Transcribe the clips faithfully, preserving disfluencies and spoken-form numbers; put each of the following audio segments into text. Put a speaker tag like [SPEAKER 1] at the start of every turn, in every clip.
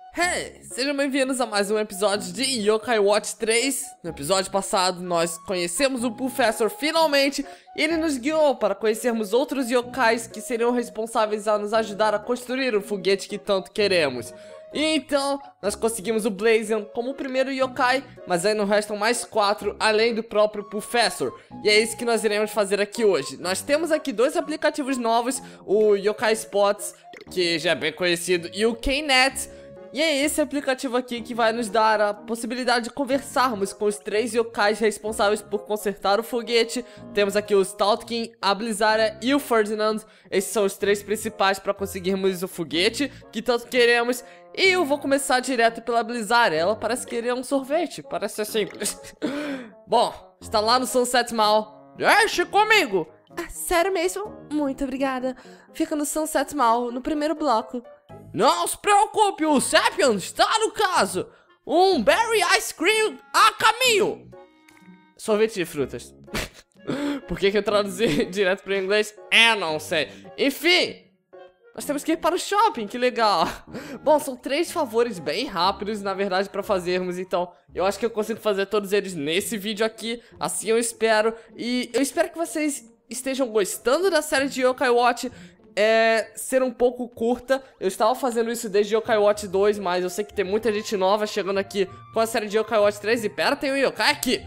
[SPEAKER 1] Hey, sejam bem-vindos a mais um episódio de Yokai Watch três. No episódio passado nós conhecemos o Professor finalmente e ele nos guiou para conhecermos outros yokais que seriam responsáveis a nos ajudar a construir o foguete que tanto queremos. E então, nós conseguimos o Blazion como o primeiro yokai, mas ainda restam mais quatro além do próprio Professor. E é isso que nós iremos fazer aqui hoje. Nós temos aqui dois aplicativos novos, o Yokai Spots, que já é bem conhecido, e o Knet. E é esse aplicativo aqui que vai nos dar a possibilidade de conversarmos com os três yokais responsáveis por consertar o foguete. Temos aqui o Staltkin, a Blizzara e o Ferdinand. Esses são os três principais para conseguirmos o foguete que tanto queremos. E eu vou começar direto pela Blizzara. Ela parece querer um sorvete, parece ser simples. Bom, está lá no Sunset Mall. Deixe comigo!
[SPEAKER 2] Ah, sério mesmo? Muito obrigada. Fica no Sunset Mall, no primeiro bloco.
[SPEAKER 1] Não se preocupe, o Sapien está no caso. Um Berry Ice Cream a caminho. Sorvete de frutas. Por que que eu traduzi direto para o inglês? É, não sei. Enfim, nós temos que ir para o shopping, que legal. Bom, são três favores bem rápidos, na verdade, para fazermos. Então, eu acho que eu consigo fazer todos eles nesse vídeo aqui. Assim eu espero. E eu espero que vocês estejam gostando da série de Yokai Watch. É, ser um pouco curta. Eu estava fazendo isso desde Yokai Watch dois, mas eu sei que tem muita gente nova chegando aqui com a série de Yokai Watch três. E pera, tem um Yokai aqui.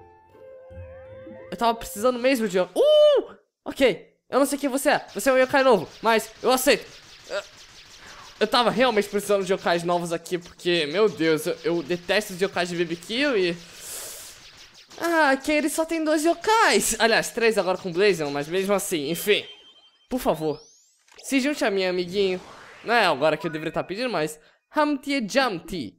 [SPEAKER 1] Eu tava precisando mesmo de... Uh! Ok, eu não sei quem você é. Você é um Yokai novo, mas eu aceito. Eu, eu tava realmente precisando de Yokais novos aqui, porque, meu Deus, eu, eu detesto os Yokais de B B Q e... Ah, aqui ele só tem dois Yokais. Aliás, três agora com Blazion, mas mesmo assim, enfim. Por favor, se junte a mim, amiguinho. Não é agora que eu deveria estar pedindo, mas... Humpty Jumpty.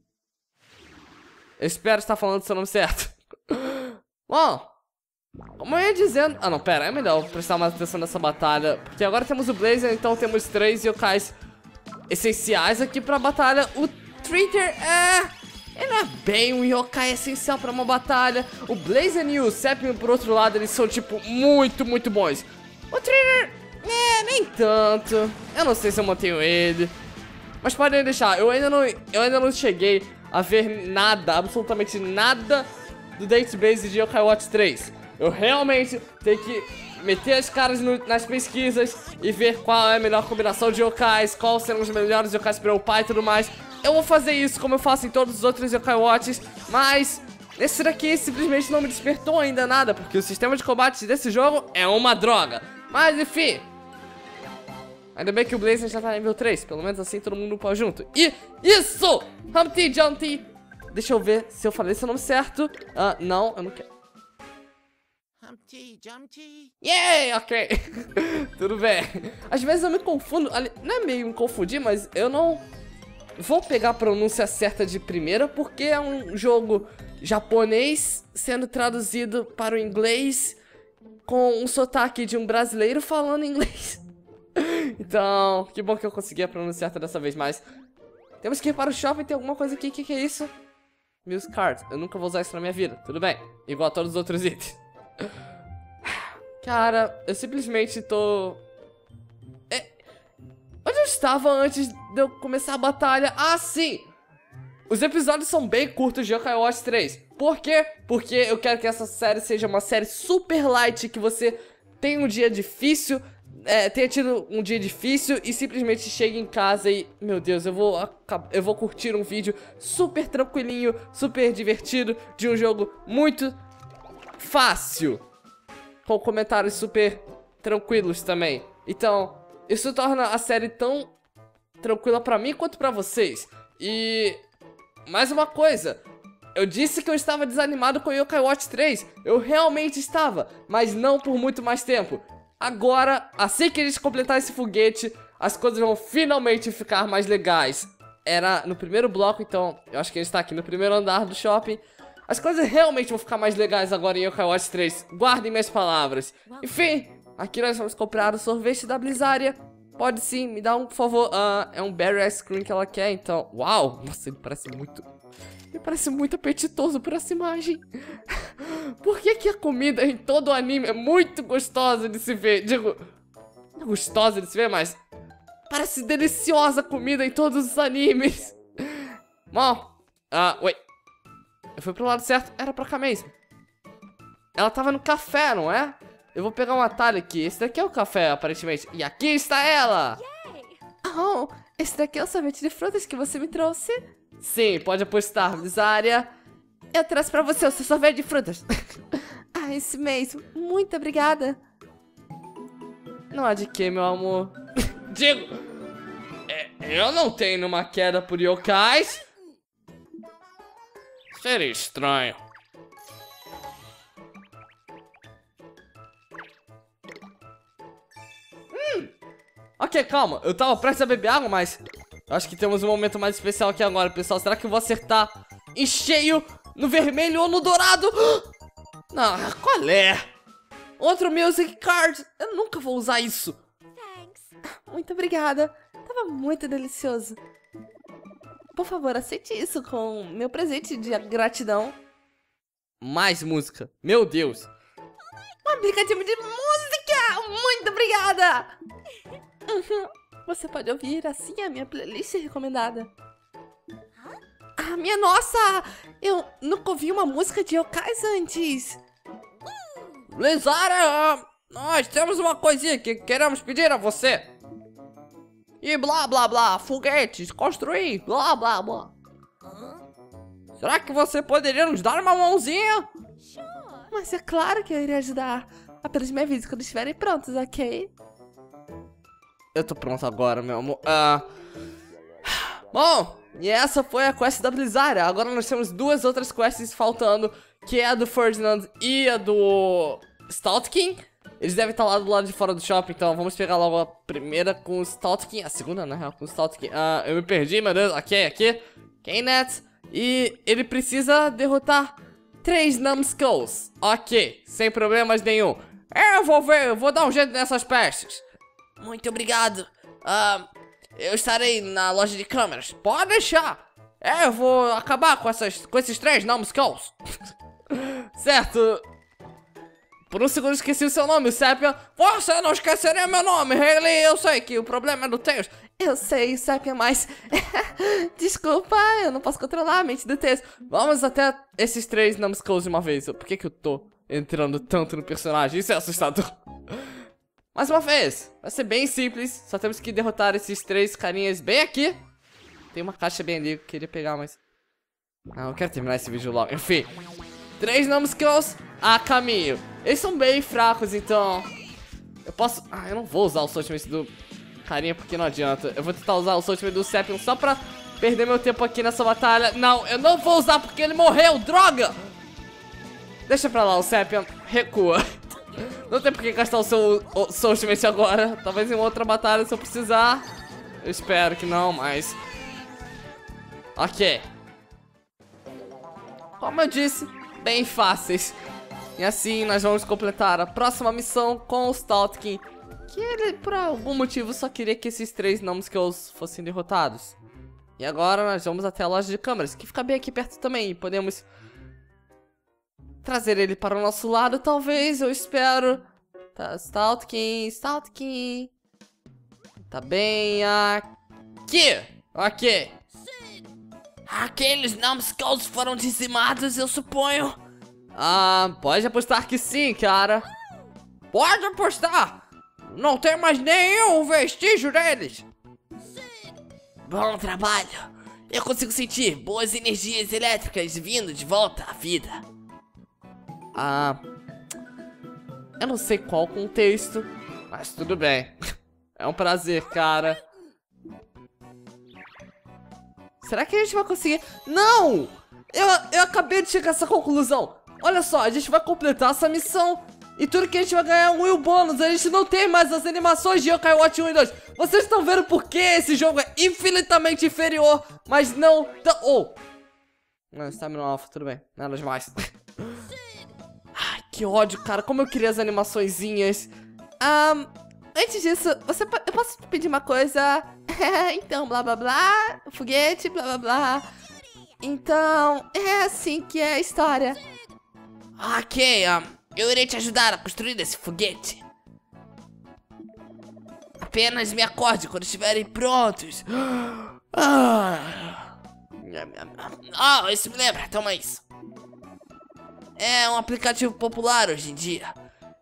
[SPEAKER 1] Eu espero estar falando o seu nome certo. Bom, como eu ia dizendo... Ah, não, pera, é melhor prestar mais atenção nessa batalha. Porque agora temos o Blazer, então temos três yokais essenciais aqui pra batalha. O Tritter é... Ele não é bem um yokai essencial pra uma batalha. O Blazer e o Sapien, por outro lado, eles são, tipo, muito, muito bons. O Tritter... É, nem tanto. Eu não sei se eu mantenho ele. Mas podem deixar, eu ainda não, eu ainda não cheguei a ver nada, absolutamente nada do database de Yokai Watch três. Eu realmente tenho que meter as caras no, nas pesquisas e ver qual é a melhor combinação de yokais, quais serão os melhores yokais para upar e tudo mais. Eu vou fazer isso como eu faço em todos os outros Yokai Watches, mas esse daqui simplesmente não me despertou ainda nada, porque o sistema de combate desse jogo é uma droga. Mas enfim... Ainda bem que o Blazer já tá nível três. Pelo menos assim todo mundo upa junto. E isso! Humpty Jumpty. Deixa eu ver se eu falei seu nome certo. Ah, não, eu não quero.
[SPEAKER 3] Humpty Jumpty.
[SPEAKER 1] Yay, ok. Tudo bem. Às vezes eu me confundo. Não é meio me confundir, mas eu não vou pegar a pronúncia certa de primeira, porque é um jogo japonês sendo traduzido para o inglês com um sotaque de um brasileiro falando inglês. Então, que bom que eu consegui a pronúncia certa dessa vez, mas... Temos que ir para o shopping, tem alguma coisa aqui, o que, que é isso? Meus cards, eu nunca vou usar isso na minha vida, tudo bem, igual a todos os outros itens. Cara, eu simplesmente tô... É... Onde eu estava antes de eu começar a batalha? Ah, sim! Os episódios são bem curtos de Yokai Watch três. Por quê? Porque eu quero que essa série seja uma série super light, que você tenha um dia difícil... É, tenha tido um dia difícil e simplesmente chegue em casa e, meu Deus, eu vou, eu vou curtir um vídeo super tranquilinho, super divertido, de um jogo muito fácil, com comentários super tranquilos também. Então, isso torna a série tão tranquila pra mim quanto pra vocês. E, mais uma coisa, eu disse que eu estava desanimado com Yokai Watch três, eu realmente estava, mas não por muito mais tempo. Agora, assim que a gente completar esse foguete, as coisas vão finalmente ficar mais legais. Era no primeiro bloco, então eu acho que a gente tá aqui no primeiro andar do shopping. As coisas realmente vão ficar mais legais agora em Yokai Watch três. Guardem minhas palavras. Enfim, aqui nós vamos comprar o sorvete da Blizzara. Pode sim, me dá um, por favor. Uh, é um Berry Ice Cream que ela quer, então... Uau! Nossa, ele parece muito... Ele parece muito apetitoso por essa imagem. Por que que a comida em todo o anime é muito gostosa de se ver? Digo, não é gostosa de se ver, mas parece deliciosa a comida em todos os animes. Bom, ah, oi. Eu fui pro lado certo, era pra cá mesmo. Ela tava no café, não é? Eu vou pegar um atalho aqui. Esse daqui é o café, aparentemente. E aqui está ela!
[SPEAKER 2] Oh, esse daqui é o sorvete de frutas que você me trouxe?
[SPEAKER 1] Sim, pode apostar, Blizária.
[SPEAKER 2] Eu trouxe pra você o seu sorvete de frutas. Ah, esse mesmo. Muito obrigada.
[SPEAKER 1] Não há de que, meu amor. Digo, é, eu não tenho uma queda por yokais. Seria estranho. Hum. Ok, calma. Eu tava prestes a beber água, mas eu acho que temos um momento mais especial aqui agora, pessoal. Será que eu vou acertar em cheio no vermelho ou no dourado? Não, qual é? Outro music card. Eu nunca vou usar isso.
[SPEAKER 2] Muito obrigada. Tava muito delicioso. Por favor, aceite isso com meu presente de gratidão.
[SPEAKER 1] Mais música. Meu Deus.
[SPEAKER 2] Um aplicativo de música! Muito obrigada! Uhum. Você pode ouvir assim a minha playlist recomendada. Ah, minha nossa! Eu nunca ouvi uma música de yokais antes.
[SPEAKER 1] Blizária, nós temos uma coisinha que queremos pedir a você. E blá blá blá, foguetes, construir, blá blá blá. Será que você poderia nos dar uma mãozinha?
[SPEAKER 2] Mas é claro que eu iria ajudar. Apenas me avise quando estiverem prontos, ok?
[SPEAKER 1] Eu tô pronto agora, meu amor. Ah... Bom, e essa foi a quest da Blizária. Agora nós temos duas outras quests faltando, que é a do Ferdinand e a do Stoutkin. Eles devem estar lá do lado de fora do shopping, então vamos pegar logo a primeira com o Stoutkin. A segunda, na real, com o Stoutkin. Ah, eu me perdi, meu Deus. Ok, aqui. Knet. E ele precisa derrotar três Numbskulls. Ok, sem problemas nenhum. Eu vou ver, eu vou dar um jeito nessas pestes. Muito obrigado. Ah, eu estarei na loja de câmeras. Pode deixar. É, eu vou acabar com, essas, com esses três Numbskulls. Certo. Por um segundo esqueci o seu nome, o Sepia. Você não esqueceria meu nome, Hayley. Eu sei que o problema é do Tails.
[SPEAKER 2] Eu sei, Sepia, mas... Desculpa, eu não posso controlar a mente do Tails.
[SPEAKER 1] Vamos até esses três Numbskulls de uma vez. Por que que eu tô entrando tanto no personagem? Isso é assustador. Mais uma vez. Vai ser bem simples. Só temos que derrotar esses três carinhas bem aqui. Tem uma caixa bem ali que eu queria pegar, mas... Ah, eu quero terminar esse vídeo logo. Enfim. Três Numbskulls a caminho. Eles são bem fracos, então... Eu posso... Ah, eu não vou usar o ultimate do carinha porque não adianta. Eu vou tentar usar o ultimate do Sepion só pra perder meu tempo aqui nessa batalha. Não, eu não vou usar porque ele morreu, droga! Deixa pra lá, o Sepion recua. Não tem por que gastar o seu, o seu ultimate agora. Talvez em outra batalha se eu precisar. Eu espero que não, mas... Ok. Como eu disse, bem fáceis. E assim nós vamos completar a próxima missão com o Stoutkin, que ele, por algum motivo, só queria que esses três Numbskulls fossem derrotados. E agora nós vamos até a loja de câmeras, que fica bem aqui perto também. E podemos trazer ele para o nosso lado, talvez, eu espero. Tá, Stoutkin, Stoutkin. Tá bem aqui. Ok. Aqueles Numbskulls foram dizimados, eu suponho. Ah, pode apostar que sim, cara. Pode apostar. Não tem mais nenhum vestígio deles. Bom trabalho. Eu consigo sentir boas energias elétricas vindo de volta à vida. Ah, eu não sei qual contexto, mas tudo bem. É um prazer, cara. Será que a gente vai conseguir? Não! Eu, eu acabei de chegar a essa conclusão. Olha só, a gente vai completar essa missão e tudo que a gente vai ganhar é um Will Bônus. A gente não tem mais as animações de Yokai Watch um e dois. Vocês estão vendo por que esse jogo é infinitamente inferior, mas não... Oh! Não, Stamina Alpha, tudo bem. Nada demais. Ai, que ódio, cara. Como eu queria as animaçõezinhas.
[SPEAKER 2] Um, antes disso, você po eu posso te pedir uma coisa? Então, blá blá blá, foguete, blá blá blá. Então, é assim que é a história.
[SPEAKER 1] Ok, um, eu irei te ajudar a construir esse foguete. Apenas me acorde quando estiverem prontos. Ah, Ah, isso me lembra, toma isso. É um aplicativo popular hoje em dia.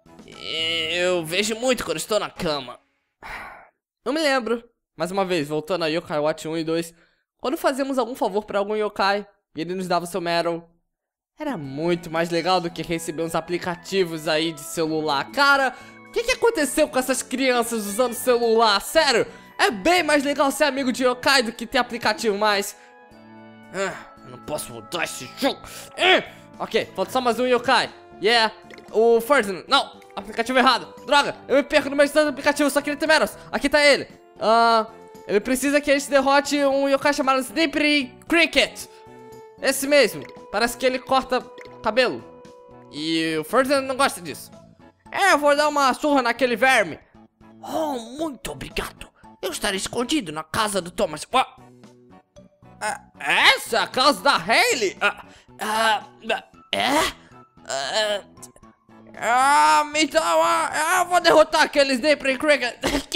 [SPEAKER 1] Eu vejo muito quando estou na cama. Eu me lembro. Mais uma vez, voltando a Yokai Watch um e dois. Quando fazíamos algum favor para algum yokai e ele nos dava o seu medal, era muito mais legal do que receber uns aplicativos aí de celular. Cara, o que, que aconteceu com essas crianças usando celular? Sério, é bem mais legal ser amigo de yokai do que ter aplicativo mais. Ah, eu não posso mudar esse jogo. Ah, ok, falta só mais um yokai. Yeah, o Ferdinand. Não, aplicativo errado. Droga, eu me perco no meu instante do aplicativo, só queria ter medals. Aqui tá ele. Ah... Uh, Ele precisa que a gente derrote um yokai chamado Slippery Cricket. Esse mesmo. Parece que ele corta cabelo. E o Ferdinand não gosta disso. É, eu vou dar uma surra naquele verme. Oh, muito obrigado. Eu estarei escondido na casa do Thomas. Oh. Ah, essa é a casa da Hailey? Ah, ah, é? Ah, ah, então ah, eu vou derrotar aquele Slippery Cricket.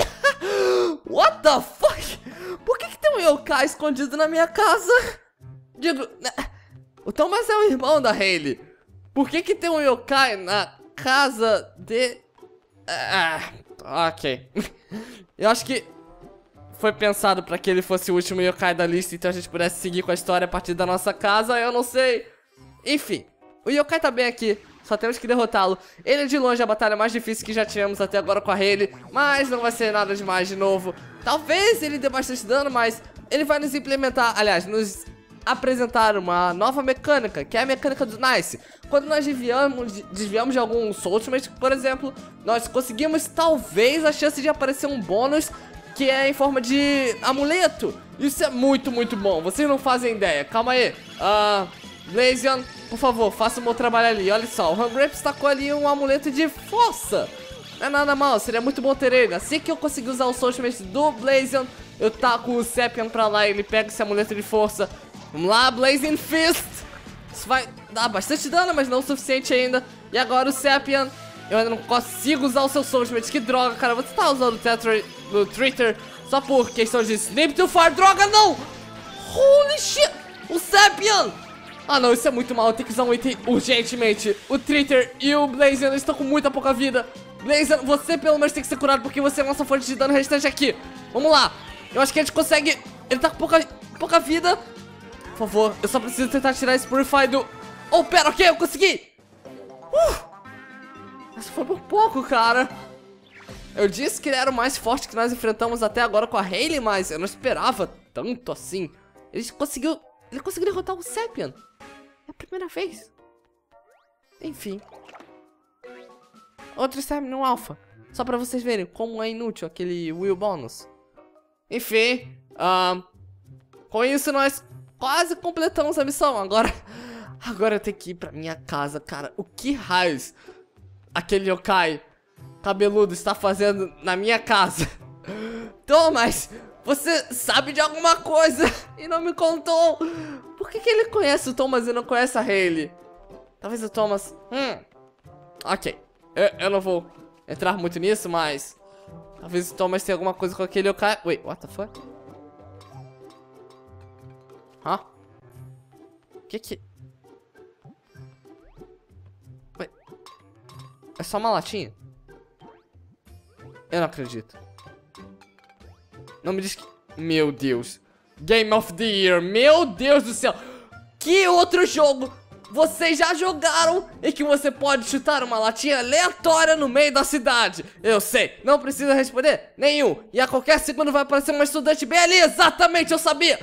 [SPEAKER 1] What the fuck? Por que, que tem um yokai escondido na minha casa? Digo, o Thomas é o irmão da Hailey. Por que que tem um yokai na casa de... Ah, ok. Eu acho que foi pensado pra que ele fosse o último yokai da lista, então a gente pudesse seguir com a história a partir da nossa casa, eu não sei. Enfim, o yokai tá bem aqui. Só temos que derrotá-lo. Ele é de longe a batalha mais difícil que já tivemos até agora com a Hailey, mas não vai ser nada demais de novo. Talvez ele dê bastante dano, mas ele vai nos implementar, aliás, nos apresentar uma nova mecânica, que é a mecânica do Nice. Quando nós desviamos, desviamos de alguns Ultimate, por exemplo, nós conseguimos talvez a chance de aparecer um bônus que é em forma de amuleto. Isso é muito, muito bom. Vocês não fazem ideia. Calma aí. Ah... Uh... Blazion, por favor, faça o meu trabalho ali. Olha só, o Hungrape tacou ali um amuleto de força. Não é nada mal, seria muito bom ter ele. Assim que eu conseguir usar o Ultimate do Blazion, eu taco o Sepion pra lá e ele pega esse amuleto de força. Vamos lá, Blazing Fist. Isso vai dar bastante dano, mas não o suficiente ainda. E agora o Sepion, eu ainda não consigo usar o seu Ultimate. Que droga, cara, você tá usando o Tetra do Twitter só por questão de Snip to Fire. Droga, não! Holy shit! O Sepion! Ah não, isso é muito mal, eu tenho que usar um item urgentemente. O Twitter e o Blazion estão com muita pouca vida. Blazion, você pelo menos tem que ser curado porque você é a nossa fonte de dano restante aqui. Vamos lá, eu acho que a gente consegue. Ele tá com pouca, pouca vida. Por favor, eu só preciso tentar tirar esse Purify do... Oh, pera, ok, eu consegui. uh! Mas foi por pouco, cara. Eu disse que ele era o mais forte que nós enfrentamos até agora com a Hailey, mas eu não esperava tanto assim. Ele conseguiu... Ele conseguiu derrotar o Sepion. É a primeira vez. Enfim. Outro Sepion no Alpha. Só pra vocês verem como é inútil aquele Will Bonus. Enfim. Uh, com isso nós quase completamos a missão. Agora, agora eu tenho que ir pra minha casa, cara. O que raios aquele yokai cabeludo está fazendo na minha casa? Thomas, você sabe de alguma coisa e não me contou. Por que que ele conhece o Thomas e não conhece a Hailey? Talvez o Thomas... Hum... Ok. Eu, eu não vou entrar muito nisso, mas... Talvez o Thomas tenha alguma coisa com aquele yokai... Wait, what the fuck? Hã? O que que... Wait. É só uma latinha? Eu não acredito. Não me diz que... Meu Deus. Game of the Year. Meu Deus do céu. Que outro jogo vocês já jogaram e que você pode chutar uma latinha aleatória no meio da cidade? Eu sei. Não precisa responder nenhum. E a qualquer segundo vai aparecer uma estudante bem ali. Exatamente, eu sabia.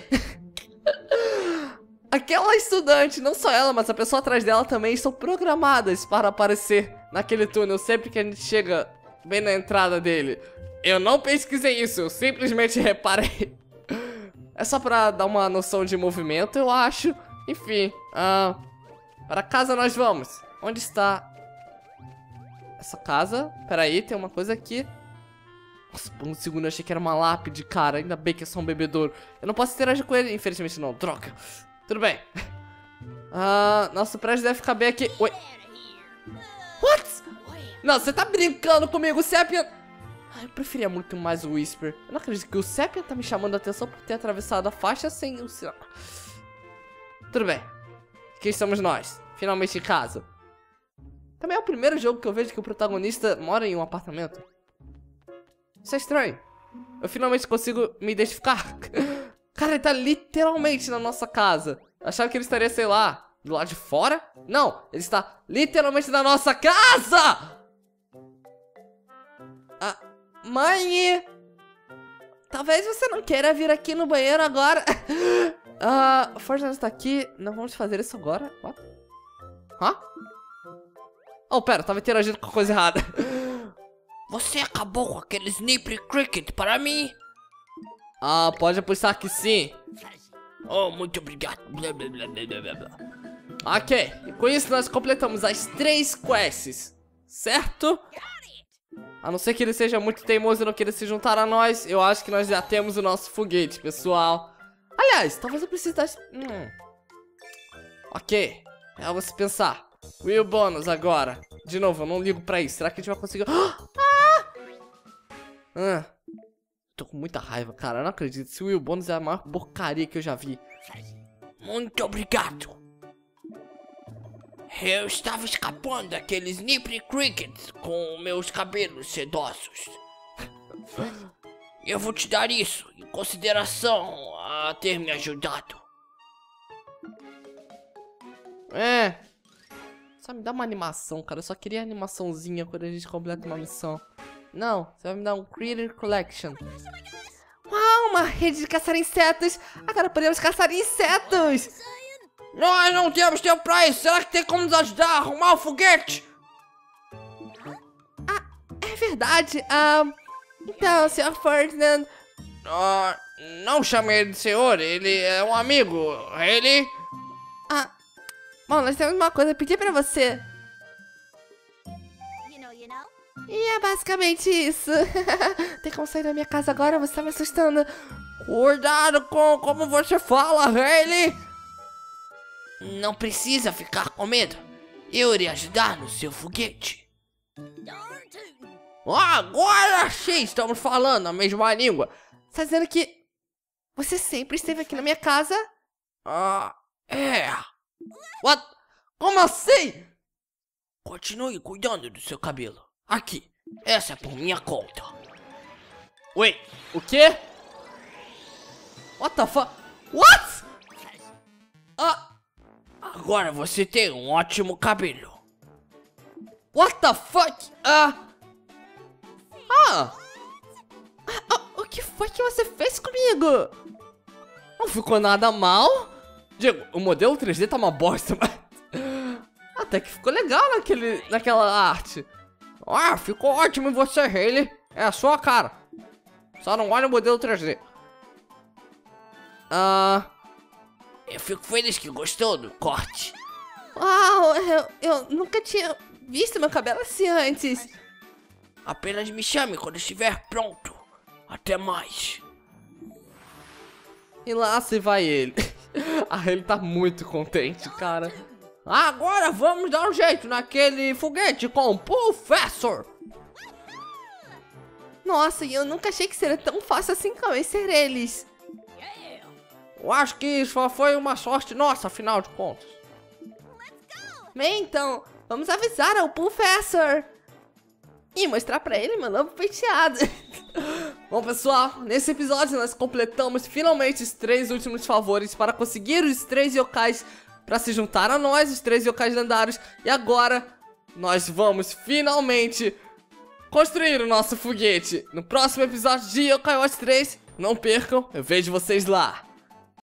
[SPEAKER 1] Aquela estudante, não só ela, mas a pessoa atrás dela também estão programadas para aparecer naquele túnel sempre que a gente chega bem na entrada dele. Eu não pesquisei isso, eu simplesmente reparei. É só pra dar uma noção de movimento, eu acho. Enfim, uh, para casa nós vamos. Onde está essa casa? Peraí, tem uma coisa aqui. Nossa, por um segundo eu achei que era uma lápide, cara. Ainda bem que é só um bebedouro. Eu não posso interagir com ele, infelizmente não, troca. Tudo bem. uh, Nosso prédio deve ficar bem aqui. Oi. What? Não, você tá brincando comigo, Sepion? Eu preferia muito mais o Whisper. Eu não acredito que o Sepion tá me chamando a atenção por ter atravessado a faixa sem o sinal. Tudo bem. Aqui estamos nós. Finalmente em casa. Também é o primeiro jogo que eu vejo que o protagonista mora em um apartamento. Isso é estranho. Eu finalmente consigo me identificar. Cara, ele tá literalmente na nossa casa. Achava que ele estaria, sei lá, do lado de fora? Não, ele está literalmente na nossa casa! Ah, mãe! Talvez você não queira vir aqui no banheiro agora. Ah, uh, Fortnite está aqui. Não vamos fazer isso agora. What? Hã? Oh, pera, eu tava interagindo com a coisa errada.
[SPEAKER 3] Você acabou com aquele Sniper Cricket para mim?
[SPEAKER 1] Ah, pode apostar que sim.
[SPEAKER 3] Oh, muito obrigado.
[SPEAKER 1] Ok, e com isso nós completamos as três quests, certo? A não ser que ele seja muito teimoso e não queira se juntar a nós, eu acho que nós já temos o nosso foguete, pessoal. Aliás, talvez eu precise dar... Hum. Ok, é você pensar. Will Bonus agora. De novo, eu não ligo pra isso. Será que a gente vai conseguir... Ah! Ah. Tô com muita raiva, cara. Eu não acredito. Esse Will Bonus é a maior porcaria que eu já vi.
[SPEAKER 3] Muito obrigado. Eu estava escapando daquele Sniper Cricket com meus cabelos sedosos. Eu vou te dar isso em consideração a ter me ajudado.
[SPEAKER 1] É. Só me dá uma animação, cara. Eu só queria animaçãozinha quando a gente completa uma missão. Não, você vai me dar um Critter Collection. Uau, uma rede de caçar insetos. Agora podemos caçar insetos.
[SPEAKER 3] Nós não temos tempo pra isso. Será que tem como nos ajudar a arrumar o foguete?
[SPEAKER 2] Ah, é verdade. Ah, então, senhor Ferdinand.
[SPEAKER 3] Ah, não chame ele de senhor. Ele é um amigo. Ele...
[SPEAKER 2] Ah, bom, nós temos uma coisa a pedir pra você. E é basicamente isso. Tem como sair da minha casa agora? Você tá me assustando.
[SPEAKER 3] Cuidado com como você fala, Hayley. Não precisa ficar com medo. Eu irei ajudar no seu foguete. Agora sim estamos falando a mesma língua.
[SPEAKER 2] Você tá dizendo que você sempre esteve aqui na minha casa?
[SPEAKER 3] Ah, é.
[SPEAKER 1] What? Como assim?
[SPEAKER 3] Continue cuidando do seu cabelo. Aqui, essa é por minha conta.
[SPEAKER 1] Wait, o quê? What the fuck? What?
[SPEAKER 3] Ah, agora você tem um ótimo cabelo.
[SPEAKER 1] What the fuck? Ah. Ah.
[SPEAKER 2] ah o que foi que você fez comigo?
[SPEAKER 1] Não ficou nada mal. Diego, o modelo três D tá uma bosta, mas... Até que ficou legal naquele, naquela arte.
[SPEAKER 3] Ah, ficou ótimo em você, Hayley. É a sua cara. Só não olha o modelo três D.
[SPEAKER 1] Ah...
[SPEAKER 3] Eu fico feliz que gostou do corte.
[SPEAKER 2] Uau, eu, eu nunca tinha visto meu cabelo assim antes.
[SPEAKER 3] Apenas me chame quando estiver pronto. Até mais.
[SPEAKER 1] E lá se vai ele. Ah, ele tá muito contente, cara.
[SPEAKER 3] Agora vamos dar um jeito naquele foguete com o Professor.
[SPEAKER 2] Nossa, e eu nunca achei que seria tão fácil assim convencer eles.
[SPEAKER 3] Eu acho que só foi uma sorte nossa, afinal de contas.
[SPEAKER 2] Bem, então, vamos avisar ao Professor. E mostrar pra ele meu novo penteado.
[SPEAKER 1] Bom, pessoal, nesse episódio nós completamos finalmente os três últimos favores para conseguir os três yokais para se juntar a nós, os três yokais lendários. E agora nós vamos finalmente construir o nosso foguete. No próximo episódio de Yokai Watch três, não percam, eu vejo vocês lá.